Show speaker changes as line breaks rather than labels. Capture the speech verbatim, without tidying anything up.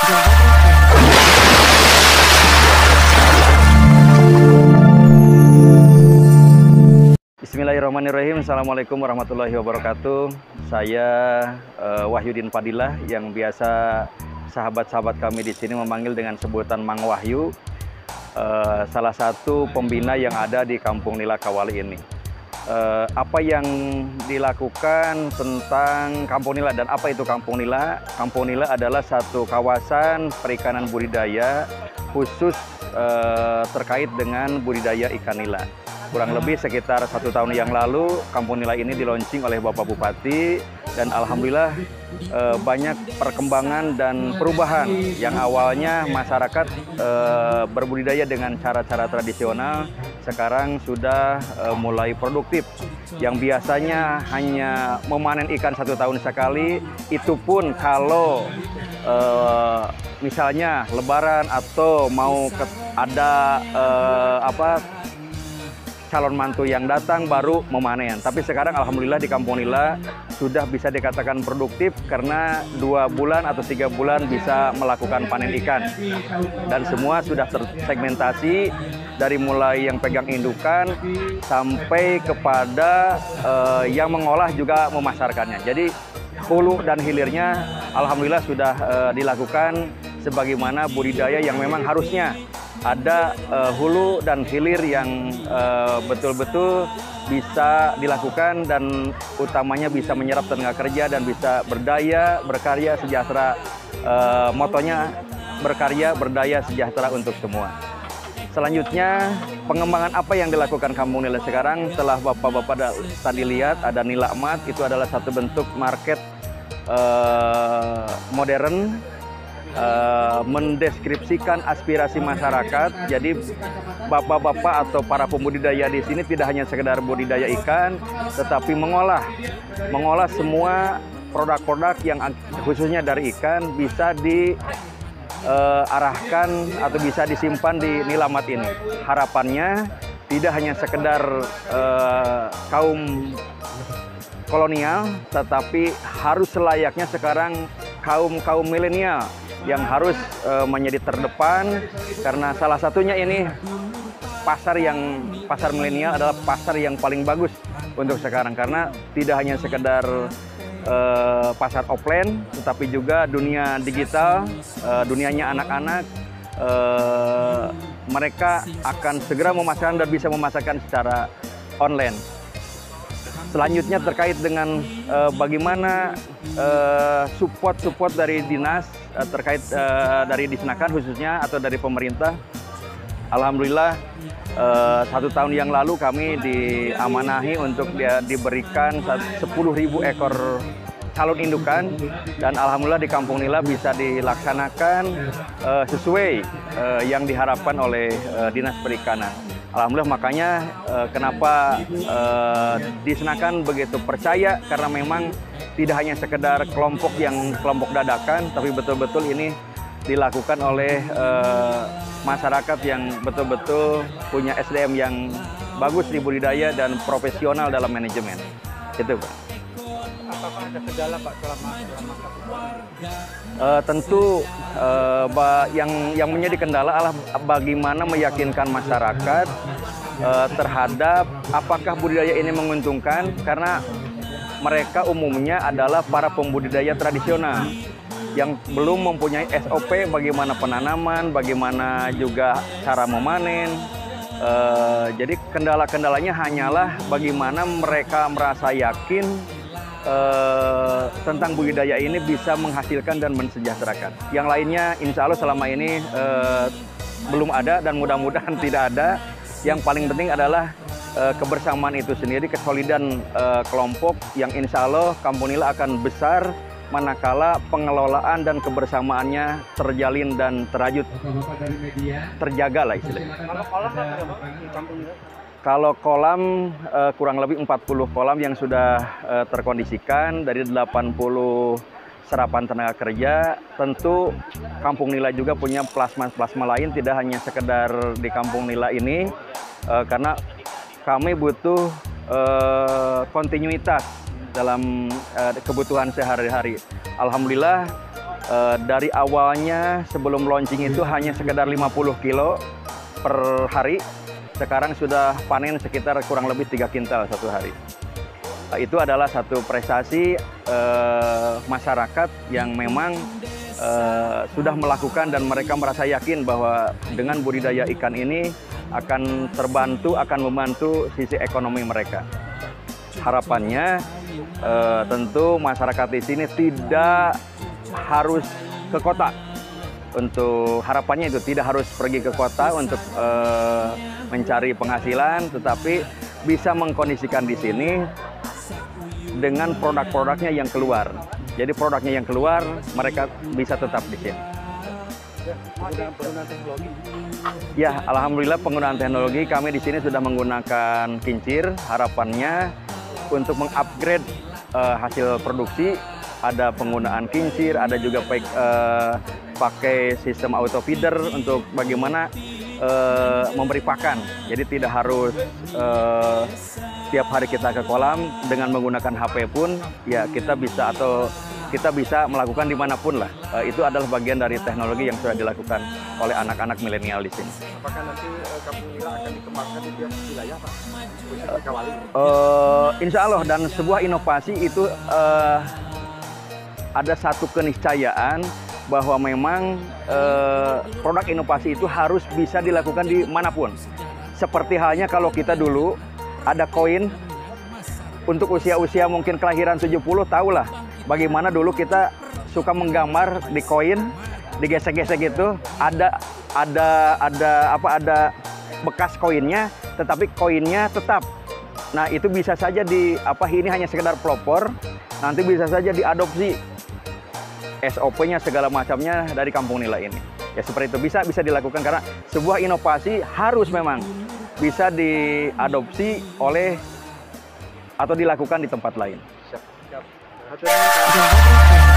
Bismillahirrahmanirrahim. Assalamualaikum warahmatullahi wabarakatuh. Saya uh, Wahyudin Fadilah yang biasa sahabat-sahabat kami di sini memanggil dengan sebutan Mang Wahyu. Uh, salah satu pembina yang ada di Kampung Nila Kawali ini. Uh, apa yang dilakukan tentang Kampung Nila dan apa itu Kampung Nila? Kampung Nila adalah satu kawasan perikanan budidaya khusus uh, terkait dengan budidaya ikan nila. Kurang lebih sekitar satu tahun yang lalu, Kampung Nila ini dilaunching oleh Bapak Bupati dan alhamdulillah eh, banyak perkembangan dan perubahan yang awalnya masyarakat eh, berbudidaya dengan cara-cara tradisional, sekarang sudah eh, mulai produktif. Yang biasanya hanya memanen ikan satu tahun sekali, itu pun kalau eh, misalnya Lebaran atau mau ke, ada eh, apa calon mantu yang datang baru memanen. Tapi sekarang alhamdulillah di Kampung Nila sudah bisa dikatakan produktif karena dua bulan atau tiga bulan bisa melakukan panen ikan. Dan semua sudah tersegmentasi dari mulai yang pegang indukan sampai kepada uh, yang mengolah juga memasarkannya. Jadi hulu dan hilirnya alhamdulillah sudah uh, dilakukan sebagaimana budidaya yang memang harusnya. Ada uh, hulu dan hilir yang betul-betul uh, bisa dilakukan dan utamanya bisa menyerap tenaga kerja dan bisa berdaya, berkarya, sejahtera. Uh, motonya berkarya, berdaya, sejahtera untuk semua. Selanjutnya, pengembangan apa yang dilakukan Kampung Nila sekarang setelah Bapak-Bapak tadi lihat ada Nila Emat, itu adalah satu bentuk market uh, modern. Uh, mendeskripsikan aspirasi masyarakat. Jadi bapak-bapak atau para pembudidaya di sini tidak hanya sekedar budidaya ikan, tetapi mengolah mengolah semua produk-produk yang khususnya dari ikan bisa diarahkan uh, atau bisa disimpan di Nila Emat ini. Harapannya tidak hanya sekedar uh, kaum kolonial, tetapi harus selayaknya sekarang kaum-kaum milenial yang harus e, menjadi terdepan, karena salah satunya ini pasar yang pasar milenial adalah pasar yang paling bagus untuk sekarang, karena tidak hanya sekedar e, pasar offline, tetapi juga dunia digital, e, dunianya anak-anak, e, mereka akan segera memasarkan dan bisa memasarkan secara online. Selanjutnya terkait dengan uh, bagaimana support-support uh, dari dinas uh, terkait uh, dari Disnaker khususnya atau dari pemerintah. Alhamdulillah uh, satu tahun yang lalu kami diamanahi untuk dia diberikan sepuluh ribu ekor calon indukan dan alhamdulillah di Kampung Nila bisa dilaksanakan uh, sesuai uh, yang diharapkan oleh uh, Dinas Perikanan. Alhamdulillah, makanya eh, kenapa eh, Disnaker begitu percaya, karena memang tidak hanya sekedar kelompok yang kelompok dadakan, tapi betul-betul ini dilakukan oleh eh, masyarakat yang betul-betul punya S D M yang bagus di budidaya dan profesional dalam manajemen. Itu, Pak.
Apakah ada kendala, Pak, selama selama
Uh, tentu uh, yang yang menjadi kendala adalah bagaimana meyakinkan masyarakat uh, terhadap apakah budidaya ini menguntungkan, karena mereka umumnya adalah para pembudidaya tradisional yang belum mempunyai S O P bagaimana penanaman, bagaimana juga cara memanen. Uh, jadi kendala-kendalanya hanyalah bagaimana mereka merasa yakin Uh, tentang budidaya ini bisa menghasilkan dan mensejahterakan. Yang lainnya insya Allah selama ini uh, belum ada dan mudah-mudahan tidak ada. Yang paling penting adalah uh, kebersamaan itu sendiri, kesolidan uh, kelompok yang insya Allah Kampung Nila akan besar manakala pengelolaan dan kebersamaannya terjalin dan terajut, terjaga lah istilahnya. Kalau kolam uh, kurang lebih empat puluh kolam yang sudah uh, terkondisikan dari delapan puluh serapan tenaga kerja. Tentu Kampung Nila juga punya plasma-plasma lain, tidak hanya sekedar di Kampung Nila ini, uh, karena kami butuh uh, kontinuitas dalam uh, kebutuhan sehari-hari. Alhamdulillah Uh, dari awalnya sebelum launching itu hanya sekedar lima puluh kilo per hari, sekarang sudah panen sekitar kurang lebih tiga kintal satu hari. Uh, itu adalah satu prestasi uh, masyarakat yang memang uh, sudah melakukan dan mereka merasa yakin bahwa dengan budidaya ikan ini akan terbantu, akan membantu sisi ekonomi mereka. Harapannya uh, tentu masyarakat di sini tidak harus ke kota. Untuk harapannya itu tidak harus pergi ke kota untuk uh, mencari penghasilan, tetapi bisa mengkondisikan di sini dengan produk-produknya yang keluar. Jadi produknya yang keluar, mereka bisa tetap di sini.
Penggunaan teknologi.
Ya, alhamdulillah penggunaan teknologi kami di sini sudah menggunakan kincir. Harapannya untuk mengupgrade uh, hasil produksi. Ada penggunaan kincir, ada juga pakai, uh, pakai sistem auto feeder untuk bagaimana uh, memberi pakan. Jadi tidak harus uh, tiap hari kita ke kolam, dengan menggunakan H P pun ya kita bisa atau kita bisa melakukan dimanapun lah. Uh, itu adalah bagian dari teknologi yang sudah dilakukan oleh anak-anak milenial di sini.
Apakah nanti uh, kampung nila akan dikembangkan di tiap wilayah, Pak? Khususnya Kawali?
Uh, insya Allah, dan sebuah inovasi itu uh, ada satu keniscayaan bahwa memang eh, produk inovasi itu harus bisa dilakukan di manapun. Seperti halnya kalau kita dulu ada koin untuk usia-usia mungkin kelahiran tujuh puluh, tahulah bagaimana dulu kita suka menggambar di koin, digesek-gesek gitu, ada ada ada apa ada bekas koinnya, tetapi koinnya tetap. Nah, itu bisa saja di apa ini hanya sekedar pelopor, nanti bisa saja diadopsi S O P-nya segala macamnya dari kampung nila ini. Ya seperti itu, bisa bisa dilakukan karena sebuah inovasi harus memang bisa diadopsi oleh atau dilakukan di tempat lain.
Siap. Siap.